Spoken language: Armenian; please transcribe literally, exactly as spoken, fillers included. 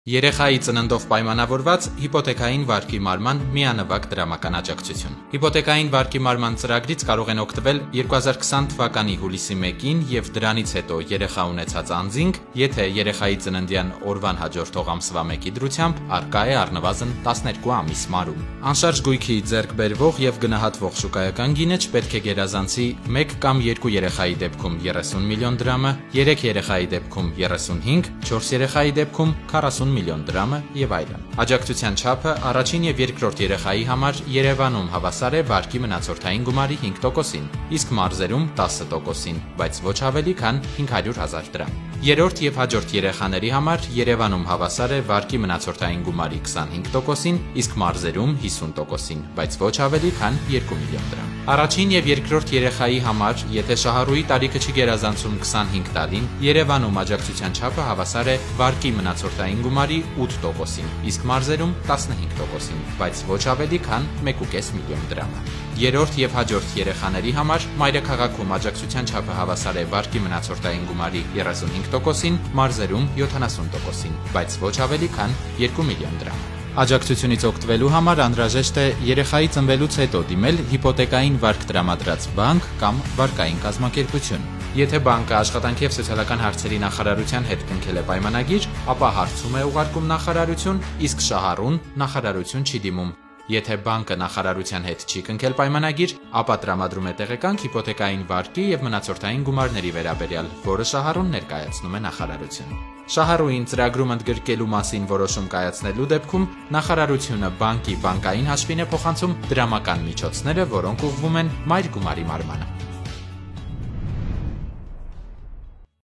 Երեխայի ծննդով պայմանավորված հիպոթեքային վարկի մարման միանվագ դրամական աջակցություն։ Հիպոթեքային վարկի մարման ծրագրից կարող են օգտվել երկու հազար քսան թվականի հուլիսի մեկին եւ դրանից հետո երեխա ունեցած անձինք, եթե երեխայի ծննդյան օրվան հաջորդող ամսվա մեկի դրությամբ առկա է առնվազն տասներկու ամիս մարում։ Անշարժ գույքի ձեռք բերվող եւ գնահատվող շուկայական գինը չպետք է գերազանցի մեկ կամ երկու երեխայի դեպքում երեսուն միլիոն դրամը, երեք երեխայի դեպքում երեսունհինգ, չորս երեխայի դեպքում քառասուն միլիոն դրամը եւ այլն։ Աջակցության չափը առաջին եւ երկրորդ երեխայի համար Երևանում հավասար է վարկի մնացորդային գումարի հինգ տոկոսին, իսկ մարզերում տասը տոկոսին, բայց ոչ ավելի քան հինգ հարյուր հազար դրամ։ Երրորդ եւ հաջորդ երեխաների համար Երևանում հավասար է վարկի մնացորդային գումարի քսանհինգ տոկոսին, իսկ մարզերում հիսուն տոկոսին, բայց ոչ ավելի քան երկու միլիոն դրամ։ Առաջին եւ երկրորդ երեխայի համար, եթե շահառուի տարիքը չի գերազանցում քսանհինգ տարին, Երևանում աջակցության չափը հավասար է վարկի մնացորդային գումարի ութ տոկոսին, իսկ մարզերում տասնհինգ տոկոսին, բայց ոչ ավելի քան մեկ ու կես միլիոն դրամը։ Երրորդ եւ հաջորդ երեխաների համար մայրաքաղաքում աջակցության չափը հավասար է վարկի մնացորդային գումարի երեսունհինգ տոկոսին, մարզերում յոթանասուն տոկոսին, բայց ոչ ավելի քան երկու միլիոն դրամ։ Աջակցությունից օգտվելու համար անհրաժեշտ է երեխայի ծնվելուց հետո դիմել հիպոթեքային վարկ տրամադրած բանկ կամ վարկային կազմակերպություն։ Եթե բանկը աշխատանքի եւ սոցիալական հարցերի նախարարության հետ կնքել է պայմանագիր, ապա հարցում է ուղարկում նախարարություն, իսկ շահառուն նախարարություն չի դիմում։ Եթե բանկը նախարարության հետ չի կնքել պայմանագիր, ապա տրամադրում է տեղեկանք հիպոթեքային վարկի եւ մնացորդային գումարների վերաբերյալ, որը շահառուն ներկայացնում է նախարարություն։ Շահառուին ծրագրում ընդգրկելու մասին որոշում կայացնելու դեպքում նախարարությունը բանկի բանկային հաշվին է փոխանցում դրամական միջոցները, որոնք ուղղվում են մայր գումարի մարմանը։